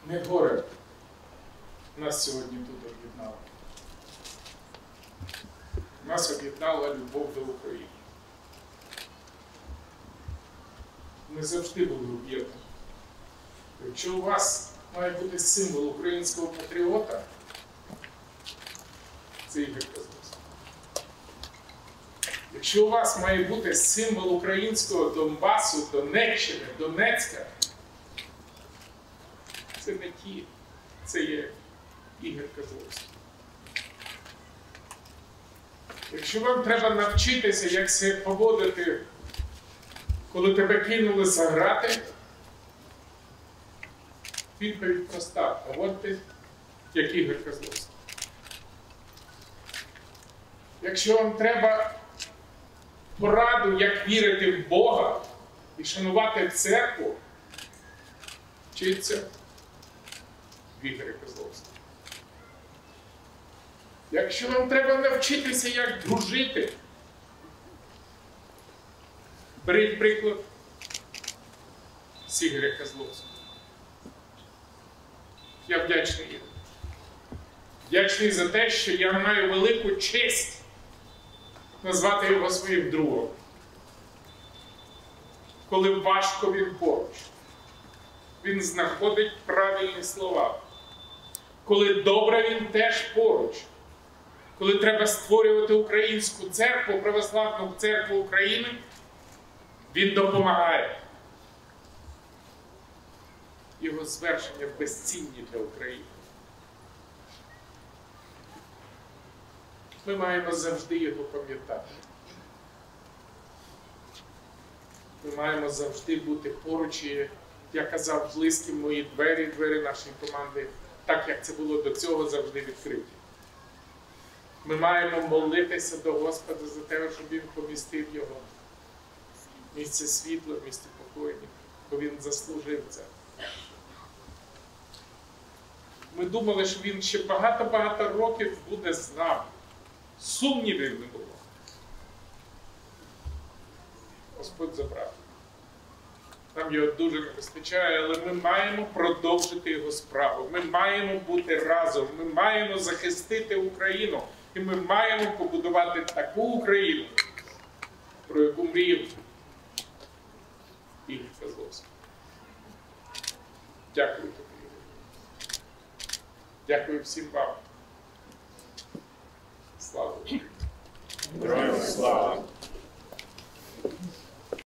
Не горе нас сьогодні тут об'єднало. Нас об'єднала любов до України. Ми завжди були об'єднані. Якщо у вас має бути символ українського патріота, це Ігор Козловський. Якщо у вас має бути символ українського Донбасу, Донеччини, Донецька, це не ті, це є Ігор Козловський. Якщо вам треба навчитися, як себе поводити, коли тебе кинули заграти, відповідь проста. Поводьте, як Ігор Козловський. Якщо вам треба пораду, як вірити в Бога і шанувати церкву, вчіться в Ігорі Козловському. Якщо вам треба навчитися, як дружити, беріть приклад з Ігоря Козловського. Я вдячний Ігорю. Вдячний за те, що я маю велику честь назвати його своїм другом. Коли важко, він поруч. Він знаходить правильні слова. Коли добре, він теж поруч. Коли треба створювати українську церкву, православну церкву України, він допомагає. Його звершення безцінні для України. Ми маємо завжди його пам'ятати. Ми маємо завжди бути поруч, і я казав, близькі мої двері, двері нашої команди, так як це було до цього, завжди відкриті. Ми маємо молитися до Господа за те, щоб Він помістив його в місце світла, в місце покоєння, бо Він заслужив це. Ми думали, що Він ще багато-багато років буде з нами. Сумнівів не було. Господь забрав. Нам його дуже не вистачає, але ми маємо продовжити його справу. Ми маємо бути разом. Ми маємо захистити Україну. І ми маємо побудувати таку Україну, про яку мріяв Ігор Козловський. Дякую тобі, Ігор. Дякую всім вам. Слава Україні! Героям слава!